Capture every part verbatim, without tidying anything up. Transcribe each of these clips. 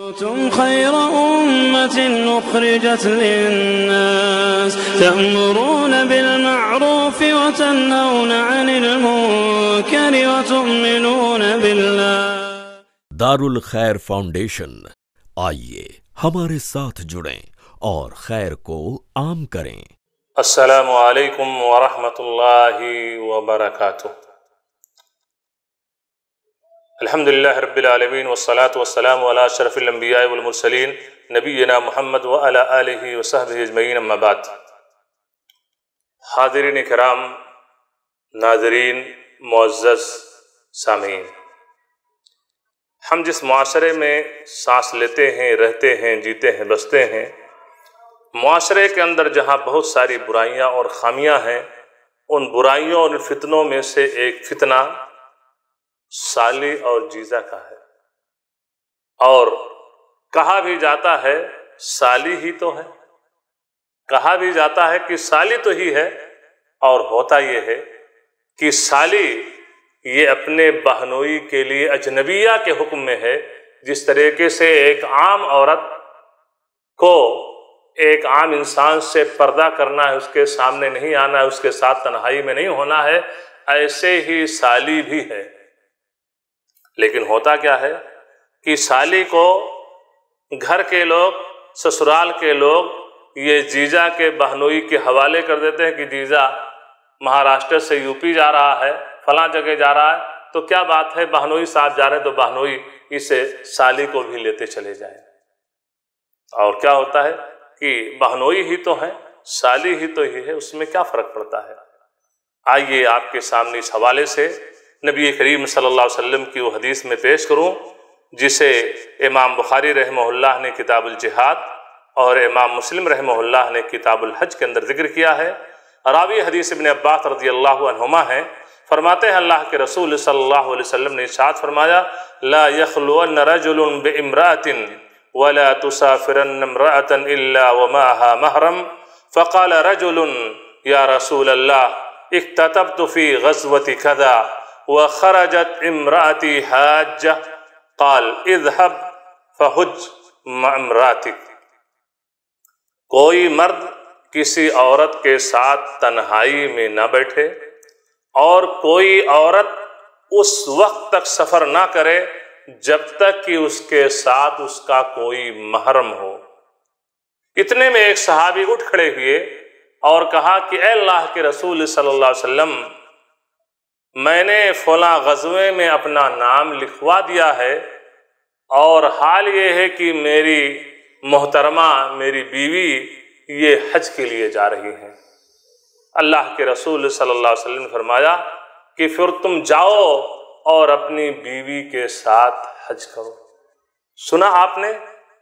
تم خير أمة أخرجت للناس تأمرون بالمعروف وتنهون عن المنكر وتؤمنون بالله۔ دارل خیر فاؤنڈیشن، آئیے ہمارے ساتھ جڑیں اور خیر کو عام کریں۔ السلام علیکم ورحمۃ اللہ وبرکاتہ۔ الحمدللہ رب العالمین والصلاة والسلام علی اشرف الانبیاء والمرسلین نبینا محمد وعلی آلہ وصحبہ اجمعین، اما بعد۔ حاضرین کرام، ناظرین، معزز سامعین، ہم جس معاشرے میں سانس لیتے ہیں، رہتے ہیں، جیتے ہیں، بستے ہیں، معاشرے کے اندر جہاں بہت ساری برائیاں اور خامیاں ہیں، ان برائیوں اور فتنوں میں سے ایک فتنہ سالی اور جیزہ کا ہے۔ اور کہا بھی جاتا ہے سالی ہی تو ہے، کہا بھی جاتا ہے کہ سالی تو ہی ہے، اور ہوتا یہ ہے کہ سالی یہ اپنے بہنوئی کے لیے اجنبیہ کے حکم میں ہے۔ جس طریقے سے ایک عام عورت کو ایک عام انسان سے پردہ کرنا ہے، اس کے سامنے نہیں آنا ہے، اس کے ساتھ تنہائی میں نہیں ہونا ہے، ایسے ہی سالی بھی ہے۔ لیکن ہوتا کیا ہے کہ سالی کو گھر کے لوگ، سسرال کے لوگ یہ جیجا کے بہنوئی کے حوالے کر دیتے ہیں کہ جیجا مہاراشٹر سے یو پی جا رہا ہے، فلاں جگہ جا رہا ہے، تو کیا بات ہے، بہنوئی صاحب جا رہے ہیں تو بہنوئی اسے سالی کو بھی لیتے چلے جائیں۔ اور کیا ہوتا ہے کہ بہنوئی ہی تو ہے، سالی ہی تو ہی ہے، اس میں کیا فرق پڑتا ہے؟ آئیے آپ کے سامنے اس حوالے سے نبی کریم صلی اللہ علیہ وسلم کی وہ حدیث میں پیش کروں جسے امام بخاری رحمہ اللہ نے کتاب الجہاد اور امام مسلم رحمہ اللہ نے کتاب الحج کے اندر ذکر کیا ہے۔ راوی حدیث ابن عباس رضی اللہ عنہما ہیں، فرماتے ہیں اللہ کے رسول صلی اللہ علیہ وسلم نے ارشاد فرمایا، لا يخلون رجل بامرأة ولا تسافرن امرأة الا ومعها محرم فقال رجل یا رسول اللہ اکتتبت فی غزوة کذا وخرجت امرأتی حاجہ قال اذهب فحج مع امرأتک۔ کوئی مرد کسی عورت کے ساتھ تنہائی میں نہ بیٹھے اور کوئی عورت اس وقت تک سفر نہ کرے جب تک کہ اس کے ساتھ اس کا کوئی محرم ہو۔ اتنے میں ایک صحابی اٹھ کھڑے ہوئے اور کہا کہ اے اللہ کے رسول صلی اللہ علیہ وسلم، میں نے فلاں غزوے میں اپنا نام لکھوا دیا ہے اور حال یہ ہے کہ میری محترمہ، میری بیوی یہ حج کے لیے جا رہی ہیں۔ اللہ کے رسول صلی اللہ علیہ وسلم نے فرمایا کہ پھر تم جاؤ اور اپنی بیوی کے ساتھ حج کرو۔ سنا آپ نے،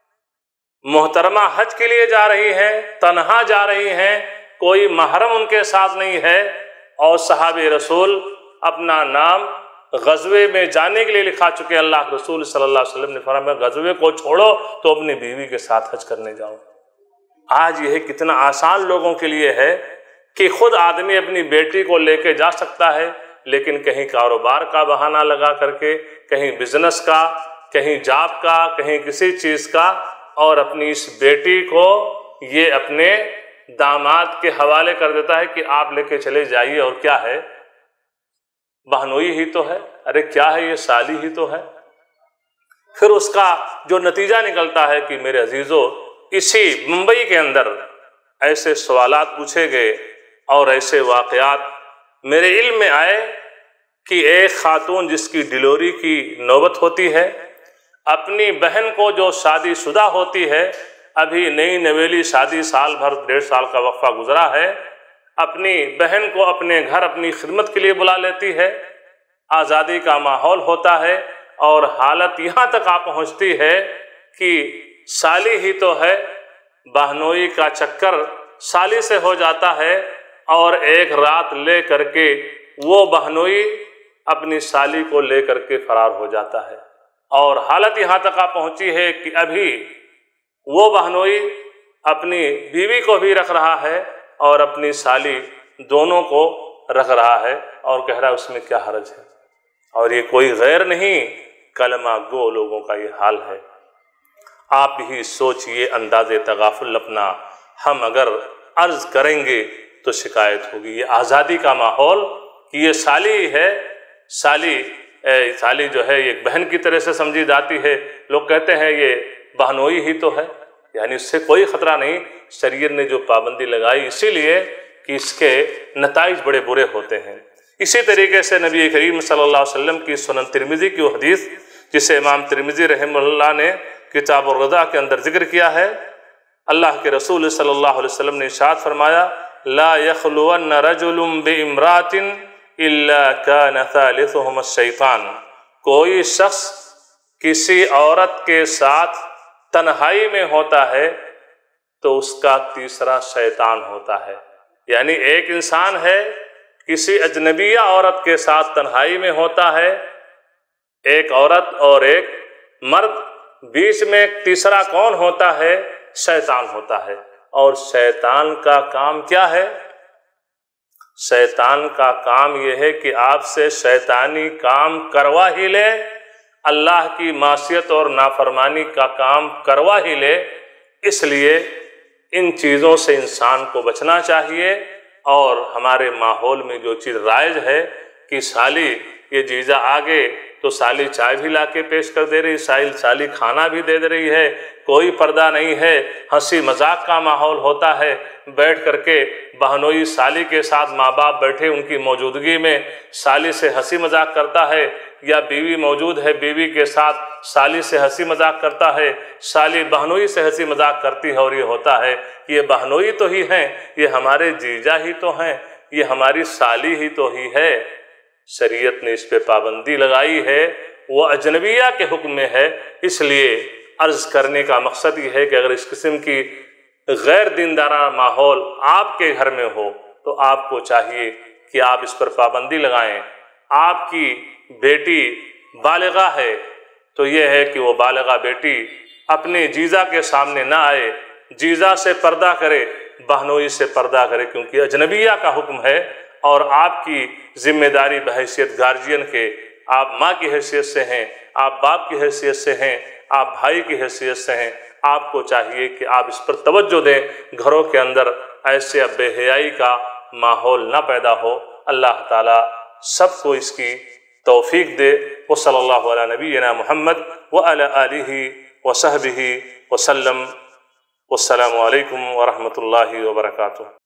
محترمہ حج کے لیے جا رہی ہیں، تنہا جا رہی ہیں، کوئی محرم ان کے ساتھ نہیں ہے، اور صحابہ رسول اپنا نام غزوے میں جانے کے لیے لکھا چکے۔ اللہ کے رسول صلی اللہ علیہ وسلم نے فرمایا غزوے کو چھوڑو تو اپنی بیوی کے ساتھ حج کرنے جاؤ۔ آج یہ کتنا آسان لوگوں کے لیے ہے کہ خود آدمی اپنی بیٹی کو لے کے جا سکتا ہے، لیکن کہیں کاروبار کا بہانہ لگا کر کے، کہیں بزنس کا، کہیں جاب کا، کہیں کسی چیز کا، اور اپنی اس بیٹی کو یہ اپنے داماد کے حوالے کر دیتا ہے کہ آپ لے کے چلے جائیے۔ اور کیا ہے، بہنوئی ہی تو ہے، ارے کیا ہے یہ، سالی ہی تو ہے۔ پھر اس کا جو نتیجہ نکلتا ہے کہ میرے عزیزو، اسی ممبئی کے اندر ایسے سوالات پوچھے گئے اور ایسے واقعات میرے علم میں آئے کہ ایک خاتون جس کی ڈیلیوری کی نوبت ہوتی ہے، اپنی بہن کو جو شادی شدہ ہوتی ہے، ابھی نئی نویلی شادی، سال بھر ڈیڑھ سال کا وقفہ گزرا ہے، اپنی بہن کو اپنے گھر اپنی خدمت کے لیے بلا لیتی ہے، آزادی کا ماحول ہوتا ہے، اور حالت یہاں تک آ پہنچتی ہے کہ سالی ہی تو ہے، بہنوئی کا چکر سالی سے ہو جاتا ہے، اور ایک رات لے کر کے وہ بہنوئی اپنی سالی کو لے کر کے فرار ہو جاتا ہے، اور حالت یہاں تک آ پہنچی ہے کہ ابھی وہ بہنوئی اپنی بیوی کو بھی رکھ رہا ہے اور اپنی سالی، دونوں کو رکھ رہا ہے، اور کہہ رہا ہے اس میں کیا حرج ہے۔ اور یہ کوئی غیر نہیں، کلمہ گو لوگوں کا یہ حال ہے۔ آپ ہی سوچئے انداز تغافل اپنا، ہم اگر عرض کریں گے تو شکایت ہوگی۔ یہ آزادی کا ماحول کہ یہ سالی ہے، سالی سالی جو ہے ایک بہن کی طرح سے سمجھی جاتی ہے، لوگ کہتے ہیں یہ بہنوئی ہی تو ہے، یعنی اس سے کوئی خطرہ نہیں۔ شریعت نے جو پابندی لگائی اسی لیے کہ اس کے نتائج بڑے برے ہوتے ہیں۔ اسی طریقے سے نبی کریم صلی اللہ علیہ وسلم کی سنن ترمذی کی وہ حدیث جسے امام ترمذی رحمہ اللہ نے کتاب الرضا کے اندر ذکر کیا ہے، اللہ کے رسول صلی اللہ علیہ وسلم نے ارشاد فرمایا لا يخلون رجل بامرأة الا كان ثالثهم الشیطان، کوئی شخص کسی عورت کے ساتھ تنہائی میں ہوتا ہے تو اس کا تیسرا شیطان ہوتا ہے۔ یعنی ایک انسان ہے کسی اجنبیہ عورت کے ساتھ تنہائی میں ہوتا ہے، ایک عورت اور ایک مرد، بیچ میں ایک تیسرا کون ہوتا ہے؟ شیطان ہوتا ہے۔ اور شیطان کا کام کیا ہے؟ شیطان کا کام یہ ہے کہ آپ سے شیطانی کام کروا ہی لے، اللہ کی معصیت اور نافرمانی کا کام کروا ہی لے۔ اس لیے ان چیزوں سے انسان کو بچنا چاہیے۔ اور ہمارے ماحول میں جو چیز رائج ہے کہ سالی یہ جیجا آگے تو سالی چائے بھی لا کے پیش کر دے رہی، سالی سالی کھانا بھی دے دے رہی ہے، کوئی پردہ نہیں ہے، ہنسی مذاق کا ماحول ہوتا ہے، بیٹھ کر کے بہنوئی سالی کے ساتھ ماں باپ بیٹھے ان کی موجودگی میں سالی سے ہنسی مذاق کرتا ہے، یا بیوی موجود ہے بیوی کے ساتھ سالی سے ہنسی مذاق کرتا ہے، سالی بہنوئی سے ہنسی مذاق کرتی ہے، اور یہ ہوتا ہے کہ یہ بہنوئی تو ہی ہیں، یہ ہمارے جیجا ہی تو ہیں، یہ ہماری سالی ہی تو ہی ہے۔ شریعت نے اس پہ پابندی لگائی ہے، وہ اجنبیہ کے حکم میں ہے۔ اس لیے عرض کرنے کا مقصد یہ ہے کہ اگر اس قسم کی غیر دیندارانہ ماحول آپ کے گھر میں ہو تو آپ کو چاہیے کہ آپ اس پر پابندی لگائیں۔ آپ کی بیٹی بالغہ ہے تو یہ ہے کہ وہ بالغہ بیٹی اپنے جیزا کے سامنے نہ آئے، جیزا سے پردہ کرے، بہنوئی سے پردہ کرے، کیونکہ اجنبیہ کا حکم ہے۔ اور آپ کی ذمہ داری بحیثیت گارجین کے، آپ ماں کی حیثیت سے ہیں، آپ باپ کی حیثیت سے ہیں، آپ بھائی کی حیثیت سے ہیں، آپ کو چاہیے کہ آپ اس پر توجہ دیں، گھروں کے اندر ایسے بے حیائی کا ماحول نہ پیدا ہو۔ اللہ تعالیٰ سب کو اس کی توفیق دے۔ وصلی اللہ علی نبینا محمد وعلی آلہ وصحبہ وسلم۔ والسلام علیکم ورحمۃ اللہ وبرکاتہ۔